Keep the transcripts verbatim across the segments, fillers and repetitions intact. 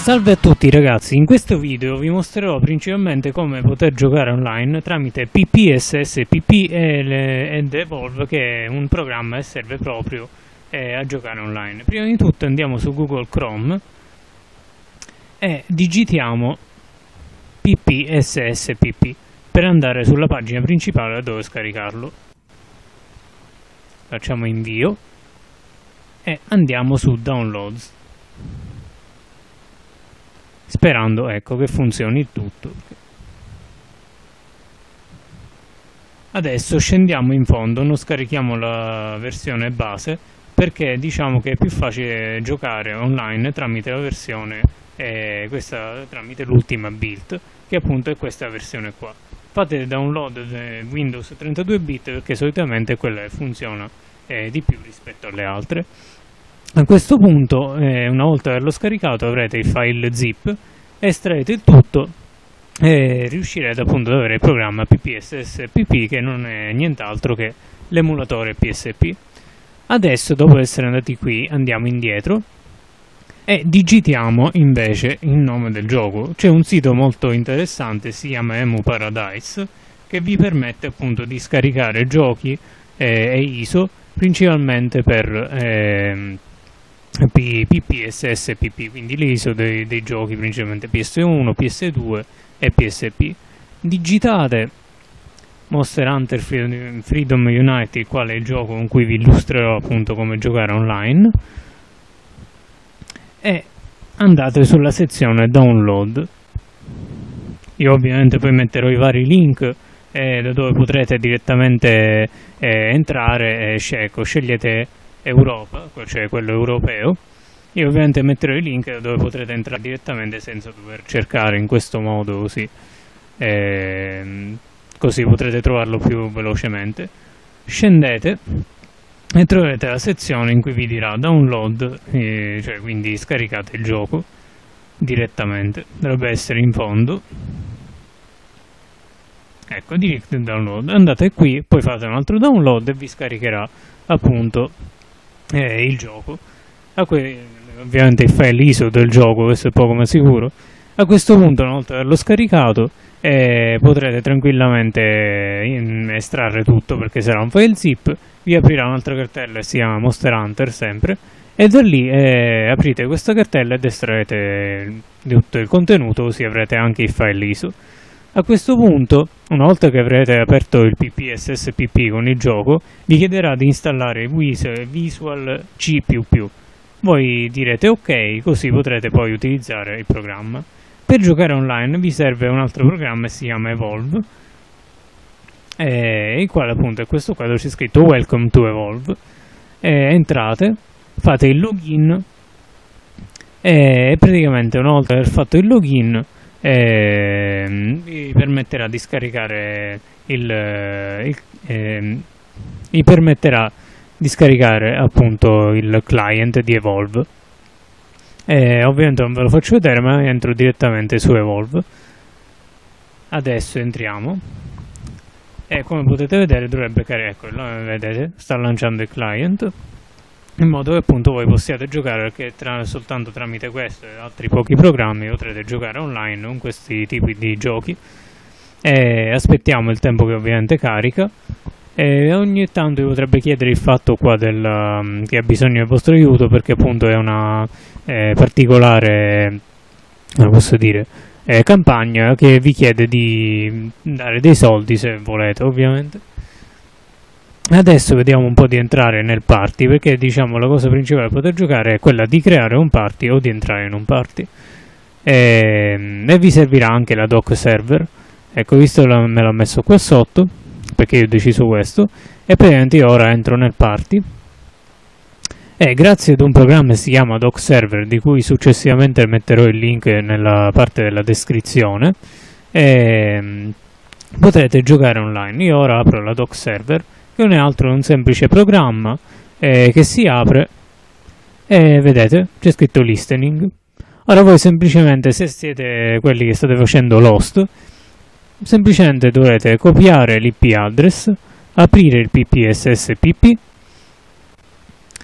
Salve a tutti ragazzi, in questo video vi mostrerò principalmente come poter giocare online tramite P P S S P P ed Evolve, che è un programma che serve proprio eh, a giocare online. Prima di tutto andiamo su Google Chrome e digitiamo P P S S P P per andare sulla pagina principale da dove scaricarlo. Facciamo invio e andiamo su Downloads, sperando ecco che funzioni il tutto. Adesso scendiamo in fondo, non scarichiamo la versione base perché diciamo che è più facile giocare online tramite la versione eh, questa tramite l'ultima build, che appunto è questa versione qua. Fate download Windows trentadue bit perché solitamente quella funziona eh, di più rispetto alle altre. A questo punto, eh, una volta averlo scaricato, avrete il file zip, estraete il tutto e riuscirete appunto ad avere il programma P P S S P P, che non è nient'altro che l'emulatore P S P. Adesso, dopo essere andati qui, andiamo indietro e digitiamo invece il nome del gioco. C'è un sito molto interessante, si chiama EmuParadise, che vi permette appunto di scaricare giochi eh, e I S O principalmente per eh, P P S S P P, quindi l'I S O dei, dei giochi principalmente P S uno, P S due e P S P. Digitate Monster Hunter Freedom Unite, il quale è il gioco con cui vi illustrerò appunto come giocare online, e andate sulla sezione download. Io ovviamente poi metterò i vari link eh, da dove potrete direttamente eh, entrare e ecco, scegliete Europa, cioè quello europeo. Io ovviamente metterò i link da dove potrete entrare direttamente senza dover cercare in questo modo, così eh, così potrete trovarlo più velocemente. Scendete e troverete la sezione in cui vi dirà download, eh, cioè quindi scaricate il gioco direttamente, dovrebbe essere in fondo. Ecco, direct download, andate qui, poi fate un altro download e vi scaricherà appunto eh, il gioco. A ovviamente il file I S O del gioco, questo è poco ma sicuro. A questo punto, una volta averlo scaricato, eh, potrete tranquillamente in, estrarre tutto, perché sarà un file zip. Vi aprirà un'altra cartella che si chiama Monster Hunter sempre, e da lì eh, aprite questa cartella ed estraete tutto il contenuto, così avrete anche il file I S O. A questo punto, una volta che avrete aperto il P P S S P P con il gioco, vi chiederà di installare Visual C più più. Voi direte ok, così potrete poi utilizzare il programma. Per giocare online vi serve un altro programma che si chiama Evolve, eh, il quale appunto è questo qua dove c'è scritto Welcome to Evolve. Eh, entrate, fate il login e praticamente una volta aver fatto il login eh, vi permetterà di scaricare il, il eh, vi permetterà di scaricare appunto il client di Evolve. Eh, ovviamente non ve lo faccio vedere, ma entro direttamente su Evolve. Adesso entriamo e come potete vedere dovrebbe caricare, ecco, vedete, sta lanciando il client, in modo che appunto voi possiate giocare, perché tra, soltanto tramite questo e altri pochi programmi potrete giocare online con questi tipi di giochi. E aspettiamo il tempo che ovviamente carica. E ogni tanto vi potrebbe chiedere il fatto qua del, um, che ha bisogno del vostro aiuto, perché appunto è una eh, particolare, come posso dire, eh, campagna che vi chiede di dare dei soldi se volete, ovviamente. Adesso vediamo un po' di entrare nel party, perché diciamo la cosa principale per poter giocare è quella di creare un party o di entrare in un party. E, e vi servirà anche la doc server. Ecco, visto la, me l'ho messo qua sotto perché io ho deciso questo, e praticamente io ora entro nel party e grazie ad un programma che si chiama Doc Server, di cui successivamente metterò il link nella parte della descrizione, e potrete giocare online. Io ora apro la Doc Server, che non è altro che un semplice programma eh, che si apre e vedete c'è scritto listening. Ora voi semplicemente, se siete quelli che state facendo Lost, semplicemente dovrete copiare l'I P address, aprire il P P S S P P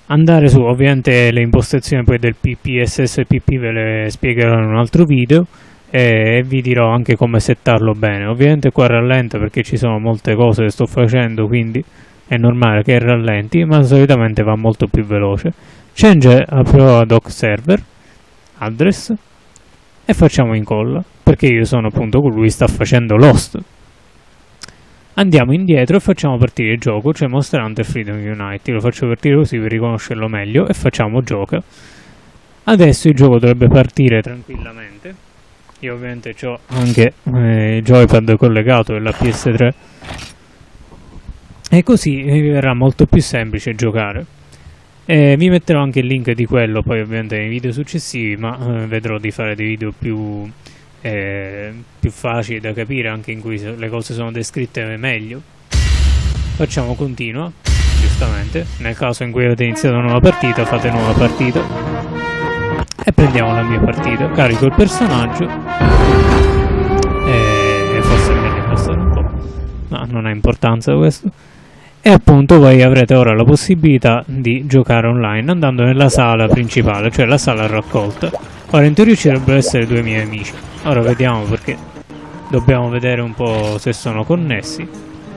andare su, ovviamente le impostazioni poi del P P S S P P ve le spiegherò in un altro video e vi dirò anche come settarlo bene. Ovviamente qua rallenta perché ci sono molte cose che sto facendo, quindi è normale che rallenti, ma solitamente va molto più veloce. Change a Pro Doc Server Address e facciamo incolla, perché io sono appunto colui che sta facendo l'host. Andiamo indietro e facciamo partire il gioco, cioè Monster Hunter Freedom Unite. Io lo faccio partire così per riconoscerlo meglio e facciamo gioca. Adesso il gioco dovrebbe partire tranquillamente. Io ovviamente ho anche eh, il joypad collegato della P S tre e così vi verrà molto più semplice giocare. Eh, vi metterò anche il link di quello poi ovviamente nei video successivi, ma eh, vedrò di fare dei video più, eh, più facili da capire, anche in cui le cose sono descritte meglio. Facciamo continua, giustamente, nel caso in cui avete iniziato una nuova partita fate nuova partita e prendiamo la mia partita, carico il personaggio e forse è meglio passare un po', ma non ha importanza questo. E appunto voi avrete ora la possibilità di giocare online andando nella sala principale, cioè la sala raccolta. Ora in teoria ci dovrebbero essere due miei amici, ora vediamo perché dobbiamo vedere un po' se sono connessi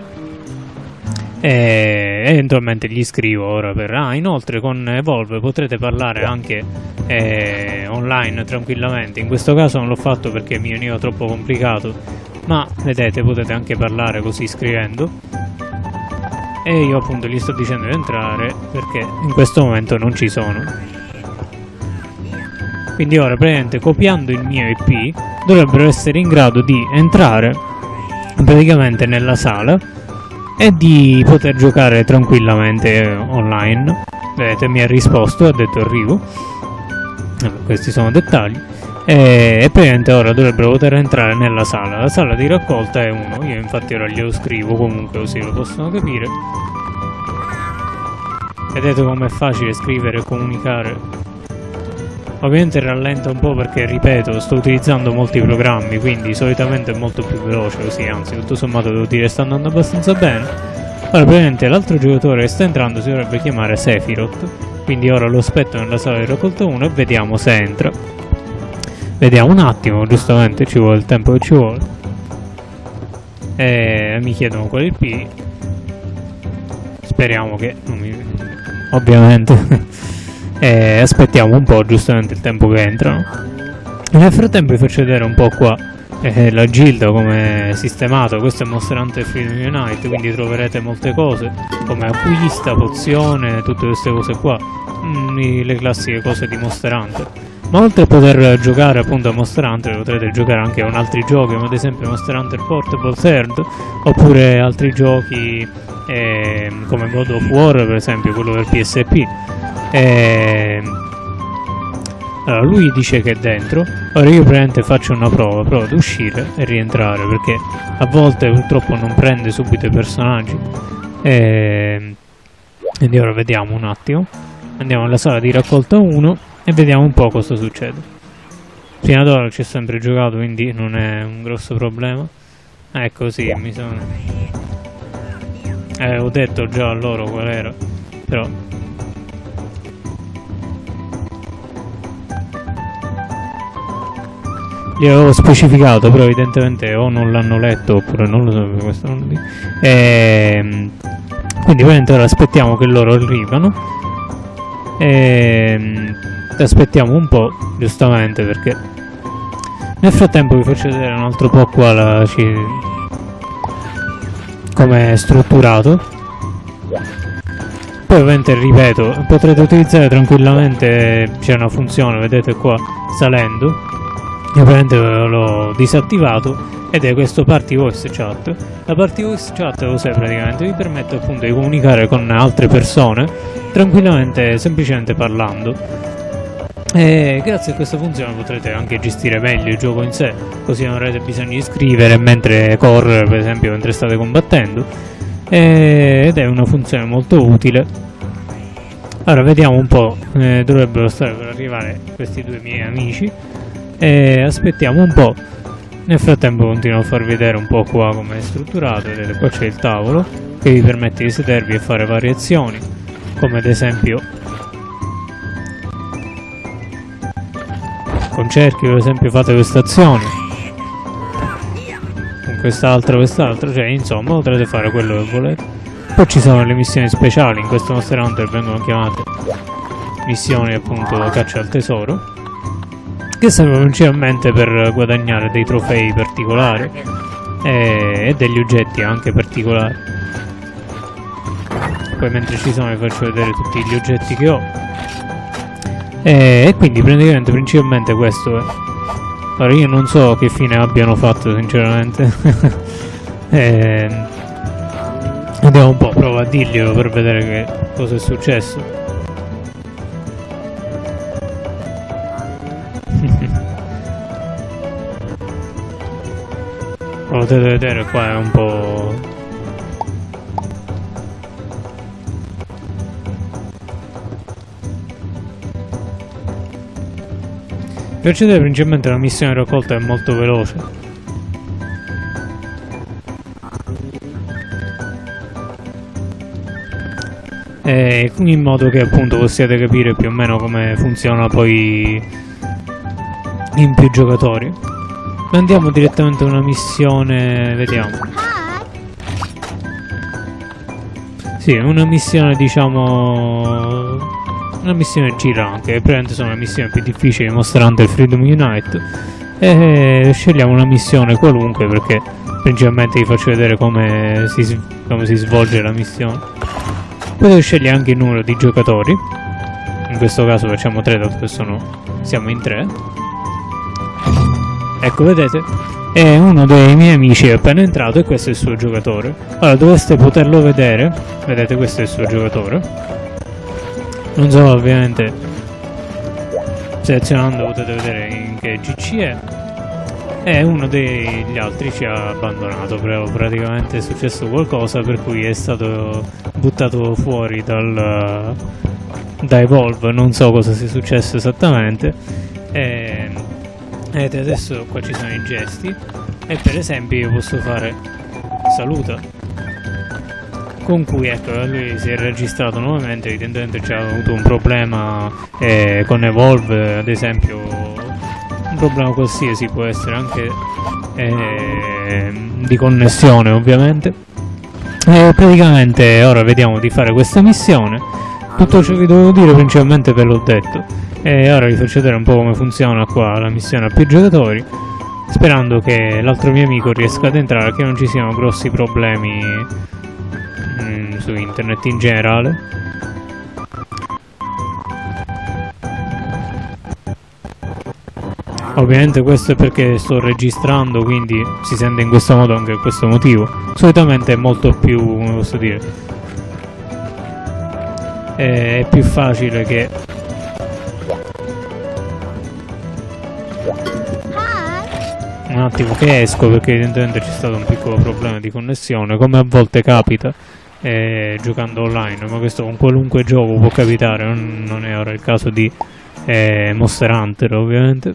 e eventualmente gli scrivo ora per... Ah, inoltre con Evolve potrete parlare anche eh, online tranquillamente. In questo caso non l'ho fatto perché mi veniva troppo complicato, ma vedete potete anche parlare così scrivendo. E io appunto gli sto dicendo di entrare perché in questo momento non ci sono. Quindi ora praticamente copiando il mio I P dovrebbero essere in grado di entrare praticamente nella sala e di poter giocare tranquillamente online. Vedete, mi ha risposto, ha detto arrivo. Allora, questi sono dettagli. E, e praticamente ora dovrebbero poter entrare nella sala. La sala di raccolta è uno. Io infatti ora glielo scrivo comunque così lo possono capire. Vedete com'è facile scrivere e comunicare. Ovviamente rallenta un po' perché, ripeto, sto utilizzando molti programmi, quindi solitamente è molto più veloce così, anzi tutto sommato devo dire sta andando abbastanza bene. Ora praticamente l'altro giocatore che sta entrando si dovrebbe chiamare Sephiroth, quindi ora lo aspetto nella sala di raccolta uno e vediamo se entra. Vediamo un attimo, giustamente ci vuole il tempo che ci vuole. E mi chiedono qual è il P. Speriamo che non mi... ovviamente e aspettiamo un po', giustamente il tempo che entrano. Nel frattempo vi faccio vedere un po' qua eh, la gilda come è sistemato. Questo è Monster Hunter Freedom Unite, quindi troverete molte cose come acquista, pozione, tutte queste cose qua, mm, le classiche cose di Monster Hunter. Ma oltre a poter giocare appunto a Monster Hunter potrete giocare anche con altri giochi, come ad esempio Monster Hunter Portable Third, oppure altri giochi eh, come God of War per esempio, quello per P S P. E... allora lui dice che è dentro. Ora io praticamente faccio una prova, provo ad uscire e rientrare perché a volte purtroppo non prende subito i personaggi. E... quindi ora vediamo un attimo, andiamo alla sala di raccolta uno e vediamo un po' cosa succede. Fino ad ora ci ho sempre giocato, quindi non è un grosso problema. Ecco, sì, mi sono... Eh, ho detto già a loro qual era, però... gli avevo specificato, però evidentemente o non l'hanno letto oppure non lo so, questo non lo dico. E... quindi ovviamente ora aspettiamo che loro arrivano. E... aspettiamo un po', giustamente, perché nel frattempo vi faccio vedere un altro po' qua la... come è strutturato. Poi ovviamente, ripeto, potrete utilizzare tranquillamente, c'è una funzione, vedete qua, salendo. Io ovviamente l'ho disattivato ed è questo Party Voice Chat. La Party Voice Chat cos'è praticamente? Vi permette appunto di comunicare con altre persone tranquillamente, semplicemente parlando. E grazie a questa funzione potrete anche gestire meglio il gioco in sé, così non avrete bisogno di scrivere mentre correre, per esempio, mentre state combattendo. E... ed è una funzione molto utile. Ora vediamo un po', eh, dovrebbero stare per arrivare questi due miei amici. E aspettiamo un po'. Nel frattempo continuo a farvi vedere un po' qua come è strutturato. Vedete, qua c'è il tavolo che vi permette di sedervi e fare variazioni, come ad esempio con cerchi per esempio fate questa azione, con quest'altra, quest'altra, cioè insomma potrete fare quello che volete. Poi ci sono le missioni speciali, in questo Monster Hunter vengono chiamate missioni appunto caccia al tesoro, che servono principalmente per guadagnare dei trofei particolari e, e degli oggetti anche particolari. Poi mentre ci sono vi faccio vedere tutti gli oggetti che ho. E, e quindi praticamente principalmente questo è. Ora io non so che fine abbiano fatto sinceramente. e, vediamo un po', provo a dirglielo per vedere che cosa è successo. Potete vedere qua è un po'... Per accedere principalmente la missione raccolta è molto veloce. E in modo che appunto possiate capire più o meno come funziona poi in più giocatori. Andiamo direttamente a una missione, vediamo. Sì, una missione diciamo... una missione girante, che praticamente sono le missioni più difficili di Monster Hunter Freedom Unite. E scegliamo una missione qualunque perché principalmente vi faccio vedere come si, come si svolge la missione. Potete scegliere anche il numero di giocatori. In questo caso facciamo tre, dato che sono, siamo in tre. Ecco, vedete? È uno dei miei amici è appena entrato e questo è il suo giocatore. Ora dovreste poterlo vedere. Vedete, questo è il suo giocatore. Non so, ovviamente selezionando potete vedere in che G C è. E uno degli altri ci ha abbandonato, praticamente è successo qualcosa per cui è stato buttato fuori dal, da Evolve. Non so cosa sia successo esattamente. E, vedete, adesso qua ci sono i gesti e per esempio io posso fare saluta, con cui ecco lui si è registrato nuovamente. Evidentemente c'è avuto un problema eh, con Evolve, ad esempio un problema qualsiasi, può essere anche eh, di connessione ovviamente. E praticamente ora vediamo di fare questa missione. Tutto ciò che dovevo dire principalmente ve l'ho detto. E ora vi faccio vedere un po' come funziona qua la missione a più giocatori, sperando che l'altro mio amico riesca ad entrare, che non ci siano grossi problemi mm, su internet in generale. Ovviamente questo è perché sto registrando, quindi si sente in questo modo anche per questo motivo. Solitamente è molto più, come posso dire, è più facile che un attimo che esco perché evidentemente c'è stato un piccolo problema di connessione, come a volte capita eh, giocando online, ma questo con qualunque gioco può capitare, non, non è ora il caso di eh, Monster Hunter ovviamente.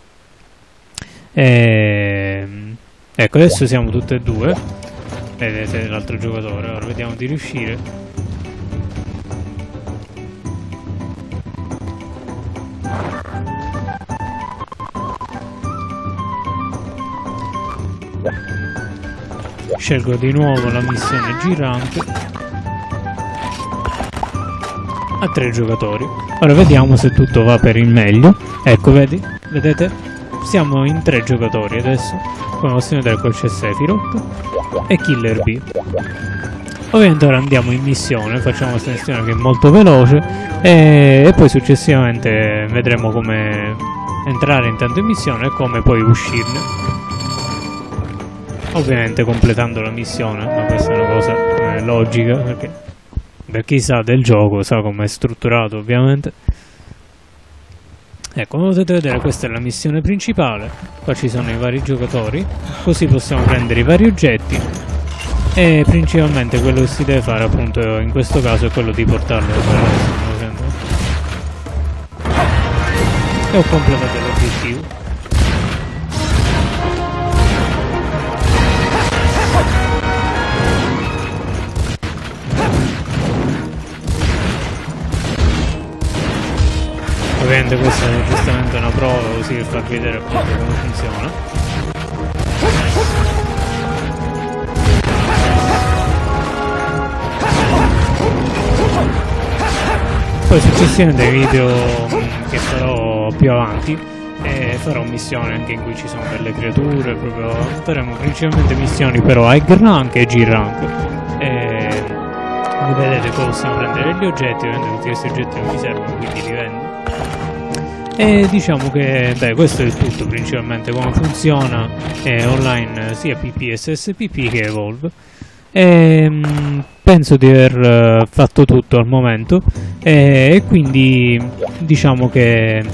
E, ecco, adesso siamo tutte e due, vedete l'altro giocatore, ora vediamo di riuscire. Scelgo di nuovo la missione girante a tre giocatori. Ora vediamo se tutto va per il meglio. Ecco, vedi? Vedete? Siamo in tre giocatori adesso. Come possiamo vedere, qua c'è Sephiroth e Killer B. Ovviamente ora andiamo in missione, facciamo questa missione che è molto veloce e, e poi successivamente vedremo come entrare intanto in missione e come poi uscirne. Ovviamente completando la missione, ma questa è una cosa eh, logica, perché per chi sa del gioco sa come è strutturato ovviamente. Ecco, come potete vedere questa è la missione principale, qua ci sono i vari giocatori, così possiamo prendere i vari oggetti e principalmente quello che si deve fare appunto in questo caso è quello di portarlo e ho completato l'obiettivo. Ovviamente ovviamente questa è giustamente una prova così per farvi vedere appunto come funziona. Poi successivamente nei video che farò più avanti eh, farò missioni anche in cui ci sono delle creature, proprio faremo principalmente missioni però high rank e G rank. Eh, come vedete qua possiamo prendere gli oggetti, ovviamente tutti questi oggetti non mi servono quindi li vendo. E diciamo che beh, questo è il tutto principalmente come funziona eh, online sia P P S S P P che Evolve. E, mh, penso di aver uh, fatto tutto al momento e, e quindi diciamo che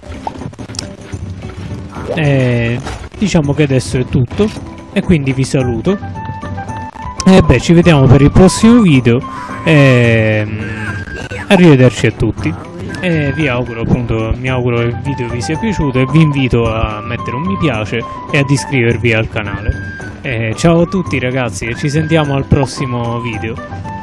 eh, diciamo che adesso è tutto e quindi vi saluto e beh ci vediamo per il prossimo video e mh, arrivederci a tutti e vi auguro appunto mi auguro che il video vi sia piaciuto e vi invito a mettere un mi piace e ad iscrivervi al canale. Eh, ciao a tutti ragazzi e ci sentiamo al prossimo video.